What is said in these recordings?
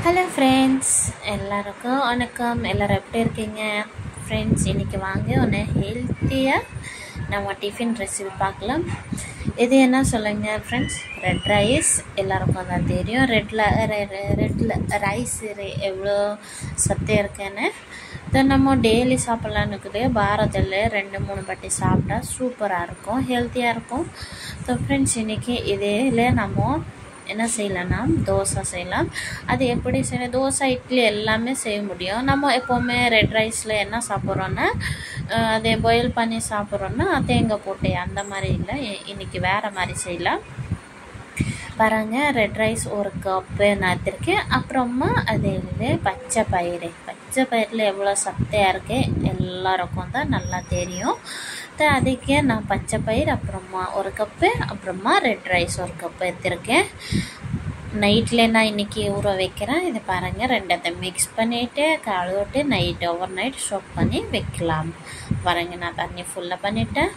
Hello friends, எல்லாருக்கும் வணக்கம். எல்லோரும் எப்படி இருக்கீங்க ஃப்ரெண்ட்ஸ்? இன்றைக்கி வாங்க ஒன்று ஹெல்த்தியாக நம்ம டிஃபின் ரெசிபி பார்க்கலாம். இது என்ன சொல்லுங்கள் ஃப்ரெண்ட்ஸ், ரெட் ரைஸ் எல்லாருக்கும் தான் தெரியும். ரெட்டில் ரைஸ் எவ்வளோ சத்து இருக்குன்னு இதை நம்ம டெய்லி சாப்பிட்லான்னு இருக்குது. வாரத்தில் 2-3 வாட்டி சாப்பிட்டா சூப்பராக இருக்கும், ஹெல்த்தியாக இருக்கும். ஸோ ஃப்ரெண்ட்ஸ், இன்றைக்கி இதில் நம்ம என்ன செய்யலாம்னா தோசை செய்யலாம். அது எப்படி செய்யணும்? தோசை, இட்லி எல்லாமே செய்ய முடியும். நம்ம எப்போவுமே ரெட் ரைஸில் என்ன சாப்பிட்றோன்னா அதை பாயில் பண்ணி சாப்பிட்றோன்னா தேங்காய் போட்டு அந்த மாதிரி இல்லை. இன்றைக்கி வேறு மாதிரி செய்யலாம். பாருங்கள், ரெட் ரைஸ் 1 கப்பு நான் எடுத்திருக்கேன். அப்புறமா அதில் பச்சை பயிரில் எவ்வளோ சத்தையாக இருக்குது எல்லாருக்கும் தான் நல்லா தெரியும். அதுக்கே நான் பச்சை பயிர் அப்புறமா 1 கப்பு, அப்புறமா ரெட் ரைஸ் 1 கப்பு எடுத்திருக்கேன். நைட்டில் நான் இன்றைக்கி ஊற வைக்கிறேன். இது பாருங்கள், ரெண்டத்தை மிக்ஸ் பண்ணிவிட்டு கழுவிட்டு ஓவர் நைட் சோக் பண்ணி வைக்கலாம். பாருங்கள், நான் தண்ணி ஃபுல்லாக பண்ணிவிட்டேன்.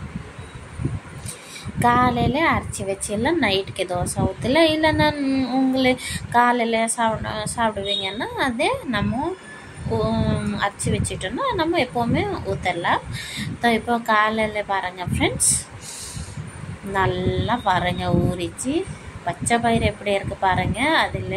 காலையில் அரைச்சி வச்சிடலாம். நைட்டுக்கு தோசை ஊற்றல. இல்லைன்னா உங்களுக்கு காலையில் சாப்பிடுவீங்கன்னா அதே நம்ம அரைச்சி வச்சுட்டோன்னா நம்ம எப்போவுமே ஊற்றலாம். இப்போ காலையில் பாருங்கள் ஃப்ரெண்ட்ஸ், நல்லா பாருங்கள் ஊறிச்சு. பச்சை பயிர் எப்படி இருக்குது பாருங்கள். அதில்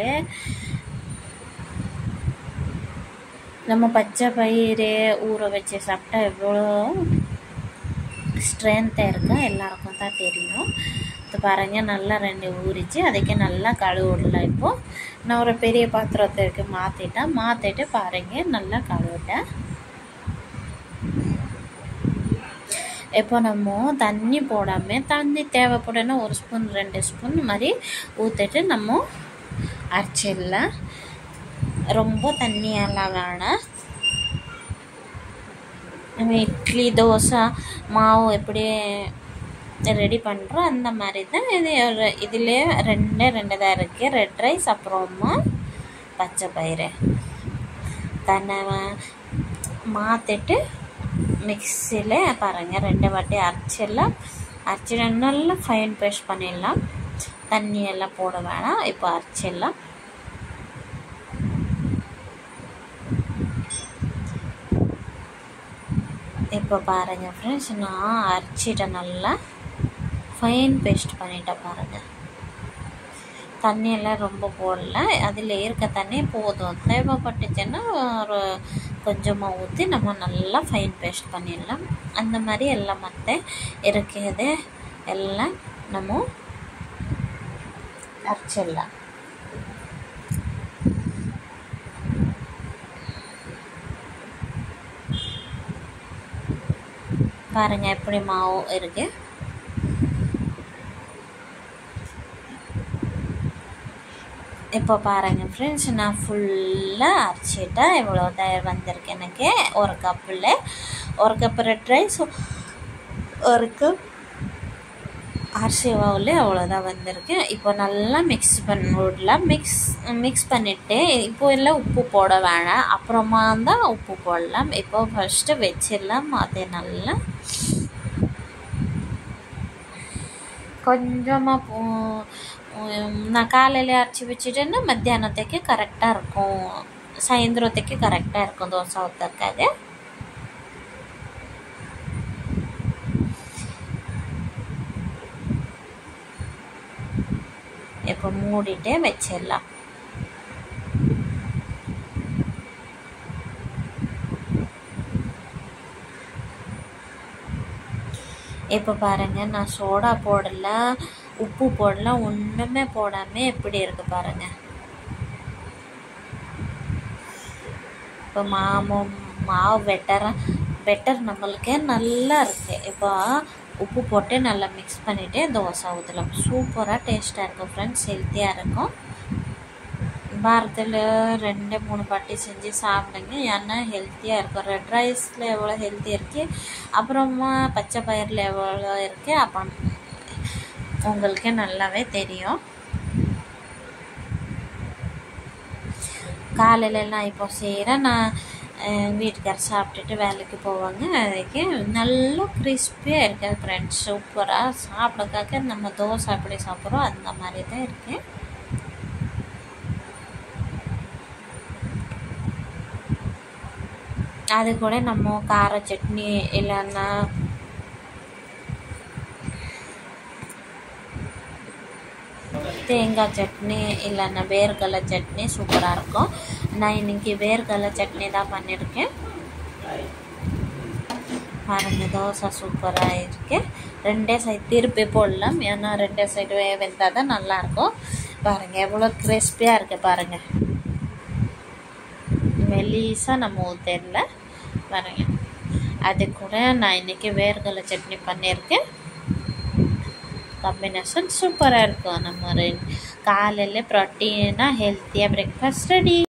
நம்ம பச்சை பயிரை ஊற வச்சு சாப்பிட்டா எவ்வளோ ஸ்ட்ரென்த்தாக இருக்கா எல்லாருக்கும் தான் தெரியும். இது பாருங்கள், நல்லா 2 ஊறிச்சு. அதுக்கு நல்லா கழுவிடலாம். இப்போது நான் ஒரு பெரிய பாத்திரத்துக்கு மாற்றிட்டு பாருங்கள், நல்லா கழுவிட்டேன். இப்போ நம்ம தண்ணி போடாமல், தண்ணி தேவைப்படுன்னா 1 ஸ்பூன் 2 ஸ்பூன் மாதிரி ஊற்றிட்டு நம்ம அரைச்சிடலாம். ரொம்ப தண்ணியெல்லாம் வேணாம். நம்ம இட்லி தோசை மாவு எப்படி ரெடி பண்ணுறோம் அந்த மாதிரி தான் இதில் 2 தான் இருக்குது. ரெட் ரைஸ் அப்புறமா பச்சை பயிறு தன்னை மாற்றிட்டு மிக்சியில் பாருங்கள் 2 வாட்டி அரைச்சிட்டு நல்லா ஃபைன் பேஸ்ட் பண்ணிடலாம். தண்ணியெல்லாம் போட வேணாம். இப்போ அரைச்சிடலாம். இப்போ பாருங்கள் ஃப்ரெண்ட்ஸ், நான் அரைச்சிட்ட நல்லா ஃபைன் பேஸ்ட் பண்ணிட்டேன். பாருங்கள், தண்ணியெல்லாம் ரொம்ப போடல. அதில் இருக்க தண்ணி போதும். தேவைப்பட்டுச்சுன்னா ஒரு கொஞ்சமாக ஊற்றி நம்ம நல்லா ஃபைன் பேஸ்ட் பண்ணிடலாம். அந்த மாதிரி எல்லாம் மற்ற இருக்கிறது எல்லாம் நம்ம அரைச்சிடலாம். பாருங்கள் எப்படி மாவு இருக்கு. இப்போ பாருங்கள் ஃப்ரெண்ட்ஸ், நான் ஃபுல்லாக அரைச்சிட்டேன். இவ்வளோ தான் வந்திருக்கு எனக்கு. 1 கப்பில் 1 கப் ரெட் ரைஸ், 1 கப் அரிசி மாவில் அவ்வளோதான் வந்திருக்கு. இப்போ நல்லா மிக்ஸ் பண்ணிடலாம். மிக்ஸ் பண்ணிவிட்டு இப்போ எல்லாம் உப்பு போட வேணாம், அப்புறமா தான் உப்பு போடலாம். இப்போ ஃபஸ்ட்டு வச்சிடலாம். அதை நல்லா கொஞ்சமாக நான் காலையில் அரைச்சி வச்சுட்டேன்னா மத்தியானத்துக்கு கரெக்டாக இருக்கும், சாயந்தரத்துக்கு கரெக்டாக இருக்கும் தோசை ஊற்றறதுக்காக. இப்போ மூடிட்டு வச்சிடலாம். இப்போ பாருங்கள், நான் சோடா போடல, உப்பு போடல, ஒன்றுமே போடாமல் எப்படி இருக்குது பாருங்கள். இப்போ மாவு பெட்டர் நம்மளுக்கு நல்லா இருக்குது. இப்போ உப்பு போட்டு நல்லா மிக்ஸ் பண்ணிவிட்டு தோசை ஊற்றலாம். சூப்பராக டேஸ்ட்டாக இருக்கும் ஃப்ரெண்ட்ஸ், ஹெல்த்தியாக இருக்கும். வாரத்தில் 2-3 வாட்டி செஞ்சு சாப்பிடுங்க. ஏன்னா ஹெல்த்தியாக இருக்கும். ரெட் ரைஸில் எவ்வளோ ஹெல்த்தி இருக்குது, அப்புறமா பச்சை பயிரில் எவ்வளோ இருக்குது, அப்போ உங்களுக்கு நல்லாவே தெரியும். காலையில் நான் இப்போ செய்கிறேன். நான் வீட்டுக்கார சாப்பிட்டுட்டு வேலைக்கு போவாங்க. அதுக்கு நல்லா கிறிஸ்பியாக இருக்குது ஃப்ரெண்ட்ஸ். சூப்பராக சாப்பிட்றதுக்காக நம்ம தோசை எப்படி சாப்பிட்றோம் அந்த மாதிரி தான் இருக்குது. அது கூட நம்ம கார சட்னி இல்லைன்னா தேங்காய் சட்னி இல்லைன்னா வேர்க்கடலை சட்னி சூப்பராக இருக்கும். நான் இன்றைக்கி வேர்க்கடலை சட்னி தான் பண்ணியிருக்கேன். பாருங்க, தோசை சூப்பராக இருக்குது. ரெண்டே சைடு திருப்பி போடலாம், ஏன்னா ரெண்டே சைடு வெந்தால் தான் நல்லாயிருக்கும். பாருங்கள் எவ்வளோ கிறிஸ்பியாக இருக்குது பாருங்கள். மெலிசாக நம்ம ஊற்றிடல பாருங்கள். அது கூட நான் இன்றைக்கி வேர்க்கடலை சட்னி பண்ணியிருக்கேன். காம்பினேஷன் சூப்பராக இருக்கும். நம்ம காலையில் ப்ரோட்டீனாக ஹெல்த்தியாக பிரேக்ஃபாஸ்ட் ரெடி.